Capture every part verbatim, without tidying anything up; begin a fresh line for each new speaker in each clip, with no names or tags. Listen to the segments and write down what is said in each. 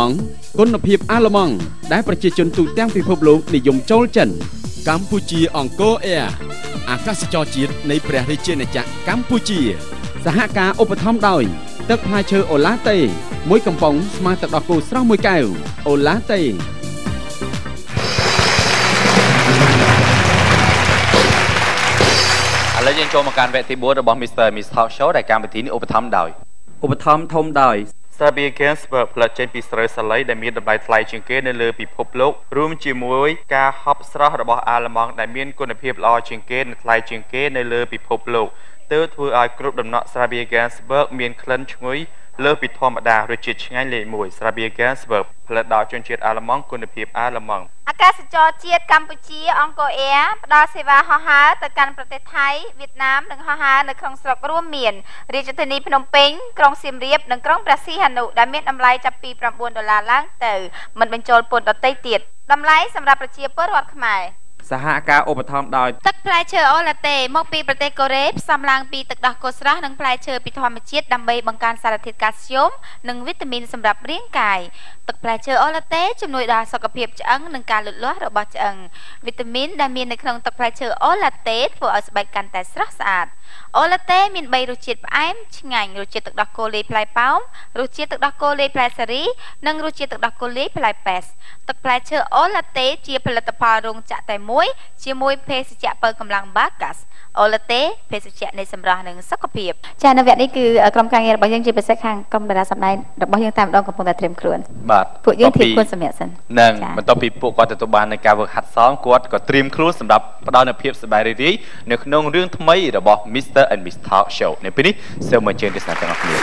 ងគុណភាពអាឡម៉ង់ដែលប្រជាជនទូទាំងពិភពលោកនិយមចូលចិនកម្ពុជាអង្គរអែร์អាកាសចរជាតិនៃព្រះរាជាណាចក្រកម្ពុជាសហការឧបត្ថម្ភដោយទឹកផ្លែឈើអូឡាតេមួយកំប៉ុងស្មើទឹកដោះគោស្រស់មួយកែវអូឡាតេឥឡូវយើងចូលមកកាន់វគ្គទីបួនរបស់ Mister Miss Talk Show ដែលកម្មវិធីនេះឧបត្ថម្ភដោយឧបត្ថម្ភធំដោយ Sabia Gansberg ផលិតចេញពីស្រូវសាលីដែលមានតម្លៃថ្លៃជាងគេនៅលើពិភពលោករួមជាមួយការហប់ស្រស់របស់អាឡម៉ង់ដែលមានគុណភាពល្អជាងគេនិងថ្លៃជាងគេនៅលើពិភពលោកទើបធ្វើឲ្យគ្រប់ដំណក់ Sabia Gansberg មានក្លិនឈ្ងុយលើពីធម្មតារសជាតិឆ្ងាញ់លេខមួយ Sabia Gansberg ផលិតដោយជនជាតិអាឡម៉ង់គុណភាពអាឡម៉ង់អាកាសចរជាតិកម្ពុជាអង្គរអែร์ផ្ដល់សេវាហោះហើរទៅកាន់ប្រទេសថៃវៀតណាមនិងហោះហើរនៅក្នុងស្រុករួមមានរាជធានីភ្នំពេញក្រុងសៀមរាបនិងក្រុងព្រះសីហនុដែលមានតម្លៃចាប់ពី៩ដុល្លារឡើងទៅមិនបញ្ចូលពន្ធដទៃទៀតតម្លៃសម្រាប់ប្រជាពលរដ្ឋខ្មែរសហការឧបត្ថម្ភដោយទឹកផ្លែឈើអូឡាតេមកពីប្រទេសកូរ៉េផ្សំឡើងពីទឹកដោះគោស្រស់និងផ្លែឈើពីធម្មជាតិដើម្បីបង្កើនសារធាតុកាល់ស្យូមនិងវីតាមីនសម្រាប់រាងកាយទឹកផ្លែឈើអូឡាតេជំនួយដល់សុខភាពឆ្អឹងនិងការលូតលាស់របស់ឆ្អឹងវីតាមីនដែលមាននៅក្នុងទឹកផ្លែឈើអូឡាតេធ្វើឲ្យស្បែកកាន់តែស្រស់ស្អាតអូឡាតេមានបីរសជាតិផ្អែមឆ្ងាញ់រសជាតិទឹកដោះគោលាយផ្លែប៉ោមរសជាតិទឹកដោះគោលាយផ្លែសារីនិងរសជាតិទឹកដោះគោលាយផ្លែប៉េសទឹកផ្លែឈើអូឡាតេជាផលិតផលរោងចក្រតែមួយជាមួយភេសជ្ជៈបើកម្លាំងបាកាសអូឡាតេភេសជ្ជៈនៃសម្រស់និងសុខភាពចានៅវគ្គនេះគឺក្រុមការងាររបស់យើងជាពិសេសខាងក្រុមតារាសម្ដែងរបស់យើងតាមម្ដងកំពុងតែត្រៀមខ្លួនបាទពួកយើងធៀបខ្លួនសម្រាប់សិននឹងបន្ទាប់ពីពួកគាត់ទទួលបាននៅការវឹកហាត់សមគាត់ក៏ត្រៀមខ្លួនសម្រាប់ផ្ដល់នូវភាពសប្បាយរីករាយនៅក្នុងរឿងថ្មីរបស់ Mister and Miss Talk Show នៅពេលនេះសូមអញ្ជើញទស្សនាទាំងអស់គ្នា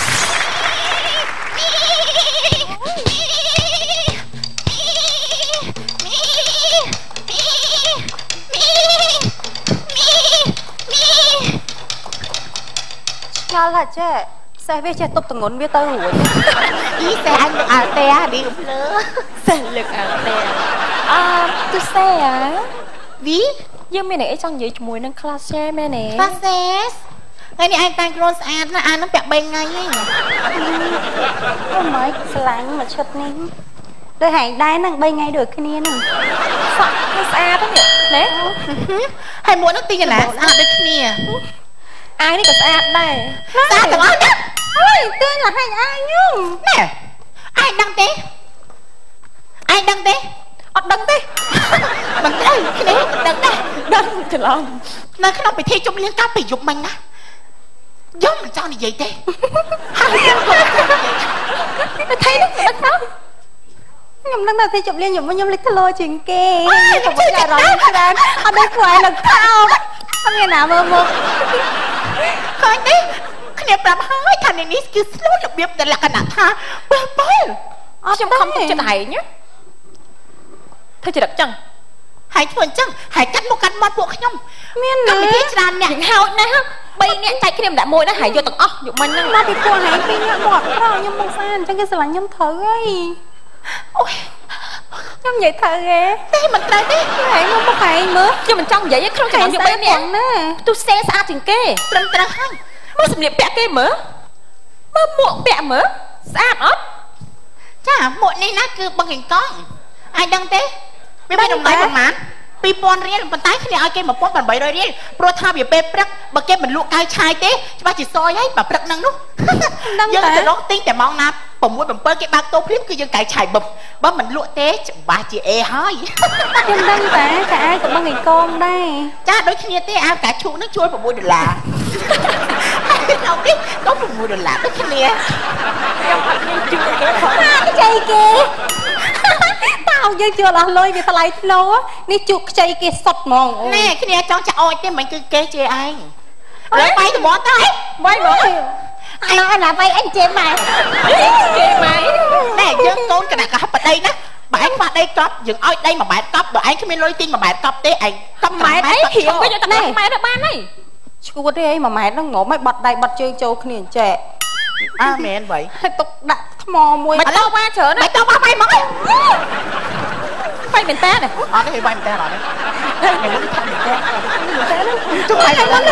ឆ្ងល់ហ่ะចេះសេះវាចេះទប់ទងន់វាទៅរួចអីសេះអញលើកអាល់តែនេះភ្លើសេះលើកអាល់តែអឺទូសេះអ្ហាវីយើងមានអីចង់និយាយជាមួយនឹង class share មែនទេ classes ថ្ងៃនេះឯងតែងខ្លួនស្អាតណាស់អានឹងពាក់បីថ្ងៃហ្នឹងអូម៉េចស្លាញ់មកឈុតនេះដូចហែងដែរហ្នឹងបីថ្ងៃដូចគ្នាហ្នឹងសក់គឺស្អាតហ្នឹងណែហើយមួកនោះទីកណាស្អាតដូចគ្នាអាយនេះក៏ស្អាតដែរស្អាតទាំងអស់ណាអើយទើញឲ្យអាយខ្ញុំណែអាយដឹងទេអាយដឹងទេអត់ដឹងទេមិនត្រូវគ្នាដឹងដែរដឹងច្រឡំនៅក្នុងពិធីជប់លៀងកាលពីយប់មិញណាខ្ញុំមិនចង់និយាយទេហើយខ្ញុំក៏និយាយថៃនេះដឹងទៅខ្ញុំដឹងថាទីជប់លៀងខ្ញុំខ្ញុំលេចធ្លោជាងគេខ្ញុំក៏អារម្មណ៍ច្រើនអត់ដឹងខ្វែនឹងថោកអត់មានណាមើលមកឃើញទេគ្នាប្រាប់ហើយថានេះនេះគឺស្លូតរបៀបដែលលក្ខណៈថាបើបើខ្ញុំខំទុកចិត្តឯងណាធ្វើចរិតចឹងហើយធ្វើអញ្ចឹងហើយកាត់មុខកាត់មាត់ពួកខ្ញុំមានណាវិធីច្រើនអ្នកហោចណាស់បីអ្នកចែកគ្នាម្នាក់មួយណាហើយយកទាំងអស់យកមិញហ្នឹងមកពីពួកហែងពីរអ្នកមកប្រអខ្ញុំមកស្អាតអញ្ចឹងគេស្រឡាញ់ខ្ញុំត្រូវហើយអូយខ្ញុំនិយាយត្រូវទេទេមិនត្រូវទេហែងមកមកហែងមើលខ្ញុំមិនចង់និយាយទេក្នុងចំណោមយកបីអ្នកណាទូសេស្អាតជាងគេត្រឹមត្រូវហើយមើលសម្លៀកពាក់គេមើលមើលមួកពាក់មើលស្អាតអត់ចាមួកនេះណាគឺបឹងកេងកងអាចដឹងទេវាមានតម្លៃប្រហែលពីរពាន់រៀលប៉ុន្តែគ្នាឲ្យគេmột nghìn tám trămរៀលព្រោះថាវាពេលព្រឹកបើគេមិនលក់កាយឆាយទេច្បាស់ជាសយហើយបើព្រឹកហ្នឹងនោះយើងទៅរកទិញតែម៉ោងណា៦ 7គេបើកតូភ្លាមគឺយើងកាយឆាយបឹបបើមិនលក់ទេច្បាស់ជាអេហើយខ្ញុំដឹងតែតែអាយក៏បឹងឯកងដែរចាដូចគ្នាទេអាវកាឈូកហ្នឹងជួល6ដុល្លារដល់នេះក៏6ដុល្លារដូចគ្នាខ្ញុំអត់មានជួលគេផងខ្ចីគេតើយើងជួលអស់លុយវាថ្លៃធ្លោនេះជក់ខ្ចីគេសុតហ្មងណែគ្នាចង់ចាក់អោចទេមិនគឺគេជេរឯងលើបាយទៅមកទៅបាយមកអានោះណាបាយអញជេរម៉ែជេរម៉ែណែយើងកូនគណៈកហបដីណាបើឯងខ្វះដីកប់យើងឲ្យដីមួយម៉ែត្រកប់បើឯងគ្មានលុយទិញមួយម៉ែត្រកប់ទេឯងកប់ម៉ែត្រអីហៀងវិញទៅម៉ែត្របានហើយឈួតទេអីមួយម៉ែត្រហ្នឹងងំឲ្យបាត់ដៃបាត់ជើងចូលគ្នាអញ្ចេះអើមែនវ៉ៃឲ្យទុកដាក់ថ្មមួយមិនទៅវ៉ាច្រើនមិនទៅវ៉ាវ៉ៃមកវ៉ៃមែនតើអត់ទេវ៉ៃមែនតើអត់ទេថ្ងៃនេះថាមែនតើជួយឲ្យឡើង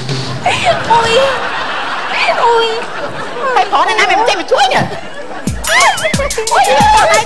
អូយអូយហើយបងណាមិនចេះមកជួយនេះ ôi này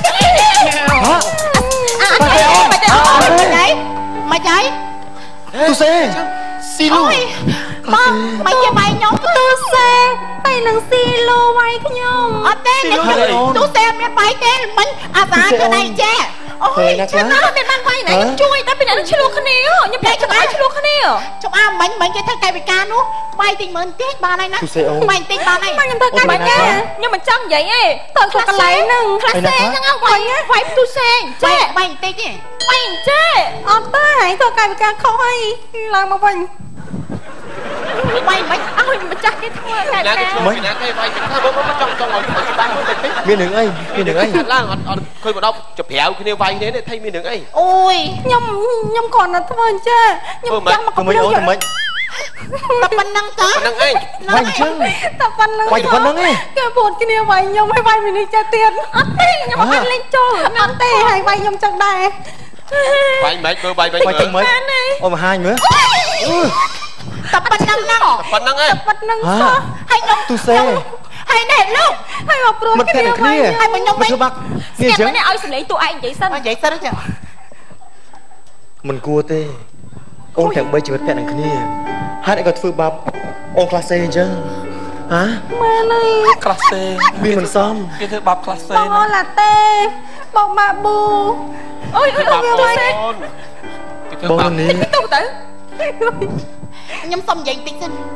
à mày chạy mày mày chạy
tu xe xì lô
mày mày mày nhóm tu xe mày nâng xì lô mày cái nhóm ở đây tu xe mày mày tên mình à bà cái này cha ôi cha nó bên ban quay này chui đó bên này nó chưa luôn khăn nè nhập lại cho ai chưa luôn khăn nè trong à mình mình cái thằng cày bị ca nó quay tình mình tiếc bà này nè mày tiếc bà này mày thằng cày bị ca nhưng mà chăm vậy ấy thằng thuộc cái lấy nâng class xe nhá quay quay tu xe cha mày tiếc gì mày cha ở đây thằng cày bị ca không hay làm mà mình quay mày ôi mà chắc cái thua cày bị ca
mấy nãy cái quay cái bố bố trong trong ngồi
miền đường ấy miền đường ấy
là anh khơi vào đâu chụp hẹo cái nêu vay thế này thay miền đường ấy
ôi nhom nhom còn là thôi chứ nhom chăm mà không
mấy ôi mấy
tập văn năng ta
văn năng ấy
quay chứ
tập văn năng
quay tập văn năng ấy
cái bột cái nêu vay nhom hay vay mình đi trả tiền nhom mà anh lên cho năm tê hay vay nhom trong đây
vay mấy cơ vay vay
quay từng mấy ôi mà hai nữa
tập văn năng năng
tập văn năng ấy
tập văn năng sao hay nhom
tu xe
hay nè lúc hay mà pro cái nêu vay hay mà nhom
mấy nghe chứ
này ơi xử lý tụi anh vậy sao vậy sao đó chứ
mình cua tê ôn thằng bây giờ bạn thằng kia hai lại còn phơi bắp ôn class C chứ hả
mà này
class C
vì mình xong
cái thứ bắp class C
bò là T bò mà bù ôi ôi ôi ôi
bò là ní
tu tử nhắm xong vậy tiếng xin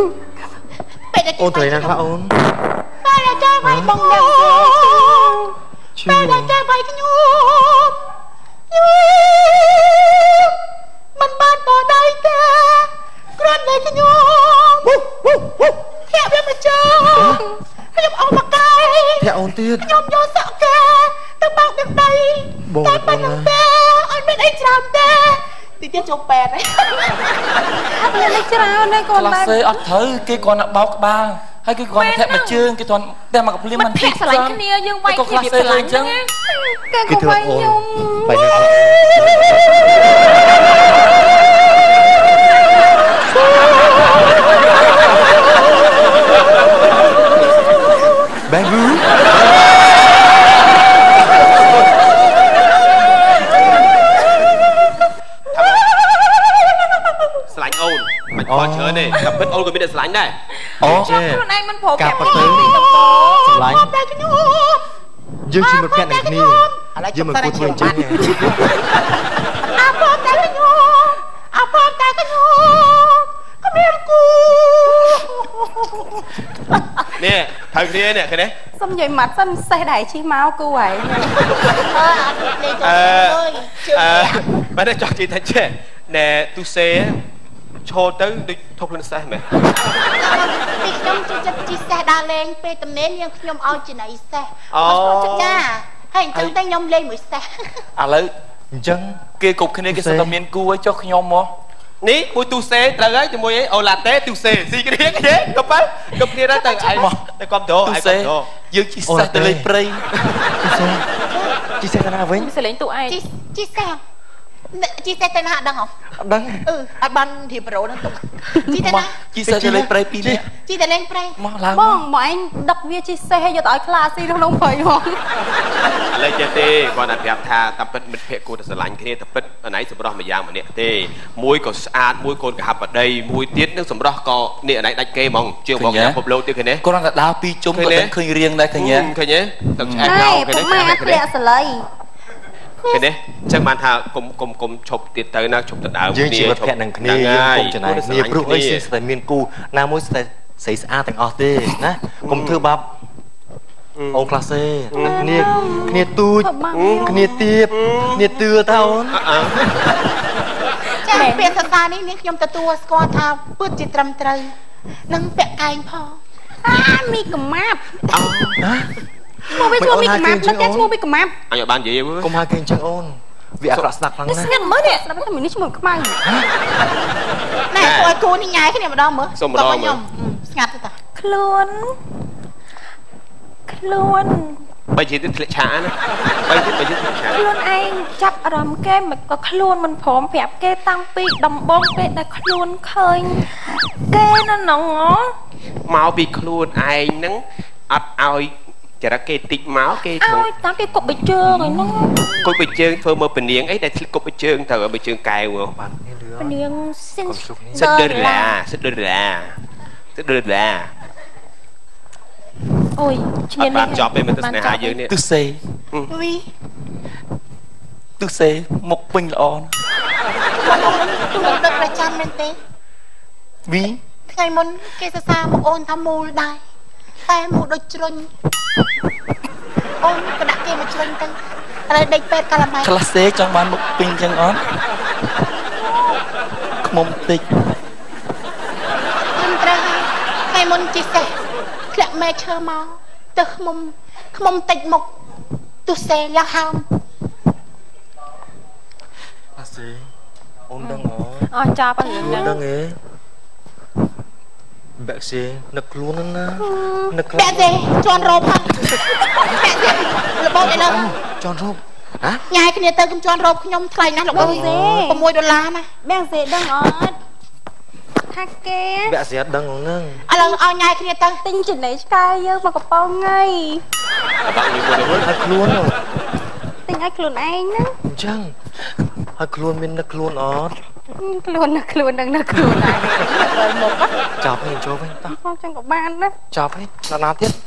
ôn thời gian khá ôn
ba là trai vay bằng đằng ba là trai vay cái nhu mình ban bỏ đây ta con này cái nhu theo bên mà chơi nhom ôm mặt cay
theo ôn tiết
nhom vô sợ ca tao bao bên đây tao bên đằng ta anh bên ấy làm ta thì tiết chụp bè đấy anh lên lấy chào đây còn
class C ọt thử cái con nó bao ba hay cái con thẹn mặt chương cái toàn đem mà gặp liên
mình thẹn sải cái nia dương vay
cái class C lên chứ
cái con vay nhom
phải được bé gú
sánh ôn mày coi chớ này gặp bất ôn còn biết được sánh này
ồ chứ
con anh mình phổ
cặp
kẹp
bật tới sánh dương chỉ một phen này nè dương mình cua thôi chứ nè
à phô tay cái nhô à phô tay cái nhô có biết cô
nè thằng kia nè cái đấy
xong vậy mặt xanh xe đẩy chi máu cô ấy
ờ bạn đã chọn chị thành trẻ nè tu xe cho tới đi thục lên xe mẹ
thì nhom chỉ chỉ chỉ xe đa lên pe tầm nén nhưng nhom ao chỉ này xe ồ chắc cha hay chẳng tay nhom lên mười xe
à lấy
chân
kia cục cái này cái sự miền cua ấy cho nhom mà
ní mùi tu xe là gái cho mùi ấy ồ là té tu xe gì cái đấy cái đấy cặp á cặp kia ra từ ai từ con đồ ai con đồ
dương chỉ xe từ lấy prey
chị xe nào với
sẽ lấy tụi ai chị chị xe chị xe tên hạ đăng không
đăng
ừ ai ban thì pro nó tụi chị tên hạ
chị xe từ lấy prey pin
chị tên lên prey
mà làm
bông mà anh đập vía chị xe hay giờ tới class đi đâu không phải không
lấy chơi tê con ăn đẹp tha tập bứt mít phệ cô đã lạnh cái này tập bứt ở nãy sầm đỏ mà giang mà nè tê muối còn sát muối con cả hộp ở đây muối tiết nước sầm đỏ co nè ở nãy đánh kê mong chiều bóng nhà hộp lâu tiêu cái này
con đang đặt đao pi chung có đánh khơi riêng đây cái nhé
cái nhé tập chạy
này
nhau cái
này cái này sẽ lấy
cái đấy chắc bạn thà cùng cùng cùng chụp tiền tới na chụp tiền áo
dương chỉ một phen đằng kia dương cùng chân này nhiều brụ ấy xin phải miền cu na mối sẽ xảy ra thành ọt tê nè cùng thưa bắp ông class C nia nia tu nia tiệp nia tưa tao
ចាពាក្យសរសើរនេះនាងខ្ញុំទទួលស្គាល់ថាពិតជាត្រឹមត្រូវនឹងពាក់កែងផងអាមីកម្មាប់អូណាមកវិញឈ្មោះមីកម្មាប់មិនចាឈ្មោះមីកម្មាប់
អញបាននិយាយវើ
កុំហៅគេអញ្ចឹងអូនវាអាក្រក់ស្ដាប់ខ្លាំងណាស់
ស្ងាត់មើលនេះស្ដាប់ថាមីនេះឈ្មោះខ្មៅណែពួកគូនេះញ៉ាយគ្នាម្ដងមើលខ្ញុំស្ងាត់ទៅតាខ្លួនខ្លួន
bây giờ thì lại trả nữa bây giờ bây giờ thì trả
luôn anh chắp rầm kê mà có luôn mình phỏng phép kê tăng pi đầm bông kê đã luôn khơi kê nó nóng
mau bị luôn ai nắng ắt ai ចារ៉ាគេតិចមកគេ
អើយតាគេគប់បិជើងឯហ្នឹង
គប់បិជើងធ្វើមើលពនាងអីដែលគប់បិជើងទៅបិជើងកែវបាទ
ពនាងសិន
សិតដឺឡាសិតដឺឡាសិតដឺឡា
អូយឈ្នាន
បានចប់ទេមើលទស្សនាយើងនេះ
ទុសេ
វី
ទុសេមុខពេញល្អ
ទូដឹកប្រចាំមែនទេ
វី
ថ្ងៃមុនគេសរសើរមកអូនថាមូលដែរតែមូលដូចជ្រុញអូនក៏ដាក់គេមកជ្រុញទៅឥឡូវដេកពេទ្យកាឡាម៉ៃ
ក្លាសេចង់បានមុខពេញចឹងអត់ខ្មុំតិច
មិនត្រូវហើយថ្ងៃមុនជីសេះធ្លាក់មេឈើមកទៅខ្មុំខ្មុំតិចមុខទុសេយ៉ាងហើម
អាសេអូនដឹងអត់
អស់ចាប់ហើយ
អូនដឹងទេបែកសេនឹកខ្លួនហ្នឹងណានឹកខ្លួន
បែកទេជន់រោបហ្នឹងបែកទេលបោឯនោះ
ជន់រោបហ៎
ញ៉ាយគ្នាទៅខ្ញុំជន់រោបខ្ញុំថ្លៃណាស់លបោទេ6ដុល្លារណាបែកទេដឹងអត់ថាគេ
បែកសេអត់ដឹងហ្នឹង
ឥឡូវឲ្យញ៉ាយគ្នាទៅទិញចំណីឆ្កែយើងមកកំប៉ុងថ្ងៃ
ហើយខ្លួន
ទិញឲ្យខ្លួនឯងណា
អញ្ចឹងហើយខ្លួនមាននឹកខ្លួនអត់
ខ្លួនណាខ្លួននឹងណាខ្លួនឯងទៅមុខ
ចាប់វិញចូលវិញតោះ
អត់ចឹងក៏បានណា
ចាប់វិញដល់ណាទៀត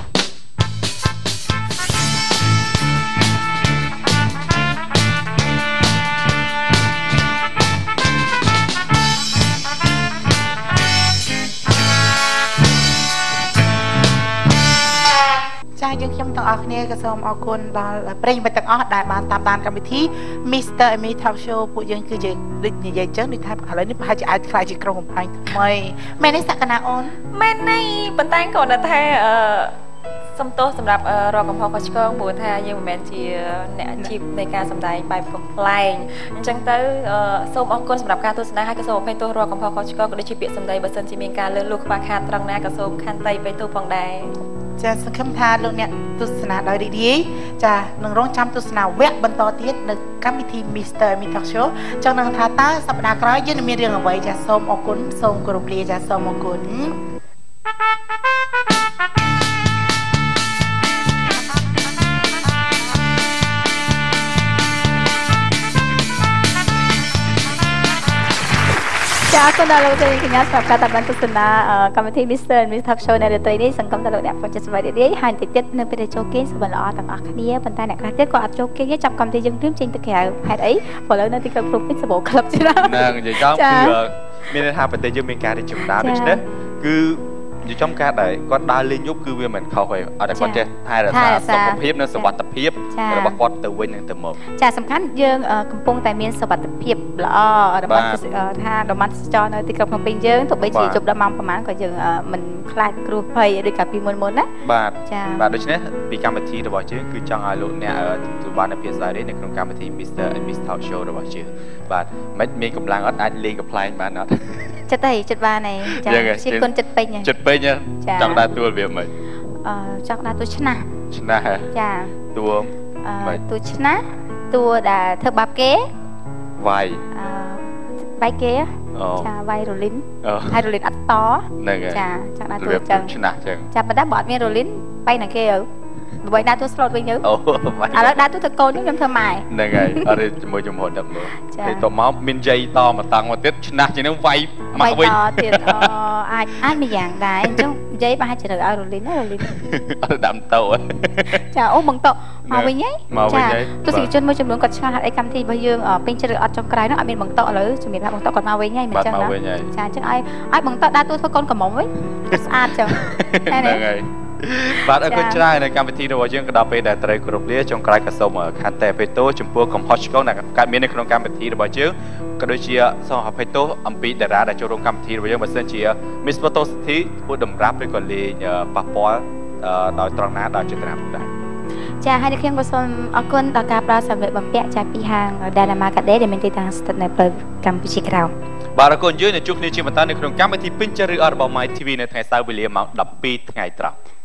ចាយើងខ្ញុំទាំងអស់គ្នាក៏សូមអរគុណដល់ប្រិយមិត្តទាំងអស់ដែលបានតាមដានកម្មវិធី Mister Amy Talk Show ពួកយើងគឺជាដូចនិយាយចឹងដូចថាឥឡូវនេះប្រហែលជាអាចខ្លាយជាក្រុមកំប្លែងថ្មីមែនទេសក្កណាអូន
មែនទេប៉ុន្តែក៏នៅថាអឺសំទោសសម្រាប់រកកំហុសខុសឆ្គងព្រោះថាយើងមិនមែនជាអ្នកអាជីពនៃការសម្ដែងបែបកំប្លែងអញ្ចឹងទៅសូមអរគុណសម្រាប់ការទស្សនាហើយក៏សូមអភ័យទោសរកកំហុសខុសឆ្គងក៏ដូចជាពាក្យសម្ដីបើសិនជាមានការលើសលួសខ្វះខាតត្រង់ណាក៏សូមខន្តីអភ័យទោសផងដែរ
ចាសង្ឃឹមថាលោកអ្នកទស្សនាដោយរីករាយចានឹងរងចាំទស្សនាវគ្គបន្តទៀតនៅកម្មវិធី Mister Amy Talk Show ចង់នឹងថាតើសប្តាហ៍ក្រោយយើងនឹងមានរឿងអ្វីចាសូមអរគុណសូមគោរពលាចាសូមអរគុណ
ចាអរគុណដល់លោកនាងកញ្ញាសម្រាប់ការតាមដានទស្សនាកម្មវិធី Mister Amy Talk Show នៅរាត្រីនេះសង្ឃឹមថាលោកអ្នកប្រចាំសប្បាយរីករាយហើយតិចទៀតនៅពេលដែលចូលគេងសុបិនល្អទាំងអស់គ្នាប៉ុន្តែអ្នកខ្លះទៀតក៏អត់ចូលគេងទេចាប់កម្មវិធីយើងព្រមចេញទៅក្រៅហេតុអីព្រោះឥឡូវនៅទីក្រុងភ្នំពេញសបោក្លឹបច្រើន
ហ្នឹងនិយាយចំគឺមានន័យថាប្រទេសយើងមានការរីកចម្រើនដូច្នេះគឺនិយាយចំការដែលគាត់ដើរលេងយប់គឺវាមិនខុសទេអត់តែគាត់ចេះថែរក្សាសុខភាពនិងសុវត្ថិភាពរបស់គាត់ទៅវិញនិងទៅមក
ចាសំខាន់យើងកំពុងតែមានសុវត្ថិភាពល្អរបស់ថាតំបន់ទេសចរនៅទីក្រុងភ្នំពេញយើងទោះបីជាជប់ដល់ម៉ោងប្រហែលក៏យើងមិនខ្លាចគ្រោះភ័យដូចកាលពីមុនមុនណាបាទចាបាទដូច្នេះពីកម្មវិធីរបស់យើងគឺចង់ឲ្យលោកអ្នកទទួលបាននូវភាពស្ដាយរីនៅក្នុងកម្មវិធី Mister Amy Talk Show របស់យើងបាទមិនមានកម្លាំងអត់អាចលេងកំ pl ែងបានអត់ចិត្តទេចិត្តបានឯងចាជាគុណចិត្តពេញចិត្តពេញចង់ដើរទួលវាមិនអឺចង់ដើរទួឆ្នះឆ្នះចាទួអឺទួឆ្នះទួដែលធ្វើបាបគេវាយអឺវាយគេចាវាយរលីនហើយរលីនអត់តហ្នឹងហើយចាចង់ដើរទួចឹងឆ្នះចឹងចាប៉ុន្តែបើអត់មានរលីនបែរណាគេទៅបើដើរទួស្លូតវិញទៅអូឥឡូវដើរទួទៅកូនខ្ញុំធ្វើម៉ែហ្នឹងហើយអត់ជាមួយជំហរដឹកមើលហើយតមកមានយាយតមកតាំងមកទៀតឆ្នះជាងនឹងវាយមកវិញទៀតអូអាចអាចមួយយ៉ាងដែរអញ្ចឹងយាយប្រហែលជាត្រូវឲ្យរលីនណារលីនអត់ដាំតោចាអូបង្តោមកវិញហីចាទស្សនិកជនមួយចំនួនគាត់ឆ្ងល់ហេតុអីកម្មវិធីរបស់យើងពេញចិត្តឬអត់ចុងក្រោយនោះអត់មានបង្តោឥឡូវជំរាបថាបង្តោគាត់មកវិញហីមិនអញ្ចឹងណាចាអញ្ចឹងឲ្យឲ្យបង្តោដើរទួធ្វើកូនកំមុំវិញស្អាតចឹងហ្នឹងហើយបាទអរគុណច្រើននៅកម្មវិធីរបស់យើងក៏ដល់ពេលដែលត្រូវគ្រប់លាចុងក្រោយក៏សូមខន្តីអភ័យទោសចំពោះកំហុសឆ្គងដែលកើតមាននៅក្នុងកម្មវិធីរបស់យើងក៏ដូចជាសូមអភ័យទោសអំពីតារាដែលចូលរួមកម្មវិធីរបស់យើងបើសិនជា Miss Photo City ធ្វើតម្រាប់ឬក៏លេងប៉ះពាល់ដោយត្រង់ណាដល់ចេតនាផងដែរចាហើយខ្ញុំក៏សូមអរគុណដល់ការផ្ដល់សម្ភារបំពាក់ចាស់ពីហាង Dynama Cadet ដែលមានទីតាំងស្ថិតនៅផ្លូវកម្ពុជាក្រោមបាទអរគុណយើងនឹងជួបគ្នាជាបន្តនៅក្នុងកម្មវិធីពេញចិត្តឬអត់របស់ My ធី វី នៅថ្ងៃសៅរ៍វេលាម៉ោងដប់ពីរថ្ងៃត្រង់